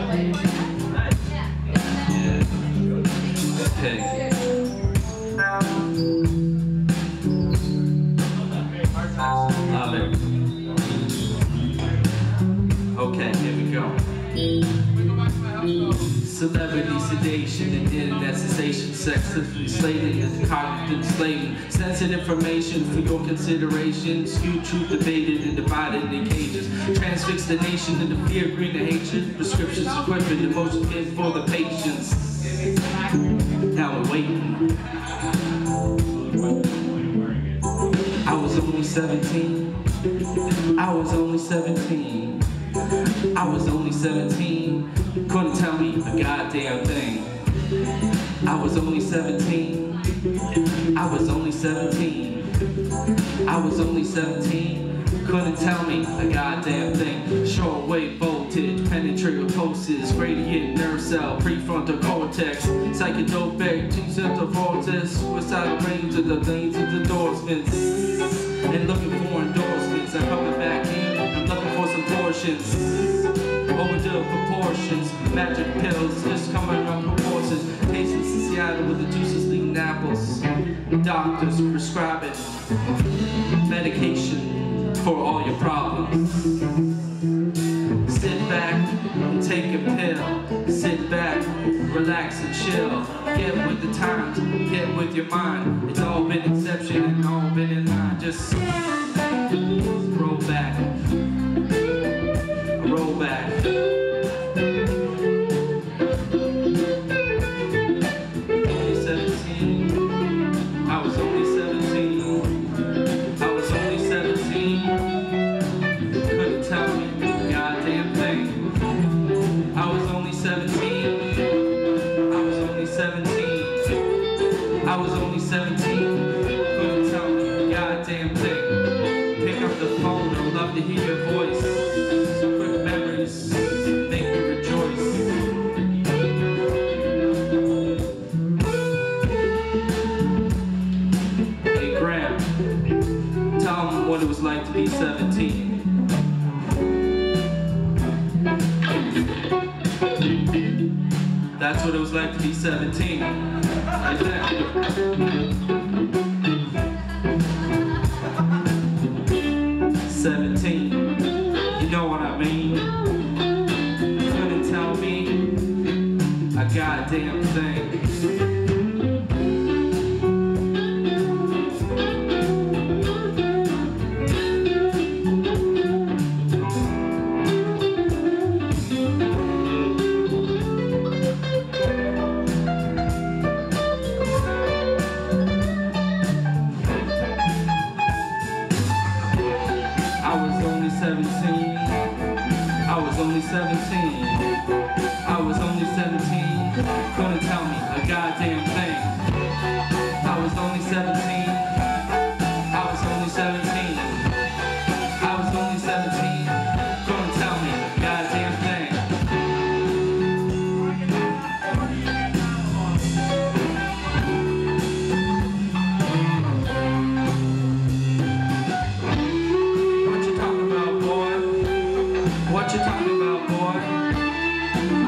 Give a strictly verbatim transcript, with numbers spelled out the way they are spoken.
Okay. Love it. Okay, here we go. Celebrity sedation and internet sensation, sexually slated and cognitive enslavement, censored information for your consideration, skewed truth debated and divided in cages, transfix the nation into fear, greed, and hatred, prescriptions, equipment, emotions given for the patients. Now we're waiting. I was only seventeen. I was only seventeen. I was only seventeen. Couldn't tell me a goddamn thing. I was only seventeen. I was only seventeen. I was only seventeen. Couldn't tell me a goddamn thing. Shortwave voltage, penetrator pulses, gradient nerve cell, prefrontal cortex, psychodopic, two-central vortex, suicidal range of the lanes of the endorsements. And looking for endorsements, I'm coming back in, I'm looking for some portions. Overdue proportions, magic pills, just coming up proportions. Patients in Seattle with the juices leading apples. Doctors prescribing medication for all your problems. Sit back and take a pill. Sit back, relax and chill. Get with the times, get with your mind. It's all been exception and all been in line. Just roll back, roll back. Only seventeen, I was only seventeen. I was only seventeen. Couldn't tell me a goddamn thing. I was only seventeen. I was only seventeen. I was only seventeen. Couldn't tell me a goddamn thing. Pick up the phone, I would love to hear your voice. Quick memories make me rejoice. Hey Graham, tell them what it was like to be seventeen. That's what it was like to be seventeen. Right there. seventeen, you know what I mean? You couldn't tell me a goddamn thing. I was only seventeen. I was only seventeen. I was only seventeen. Couldn't tell me a goddamn thing. I was only seventeen. I was only seventeen. I was only seventeen. Couldn't tell me a goddamn thing. What you talking about, boy?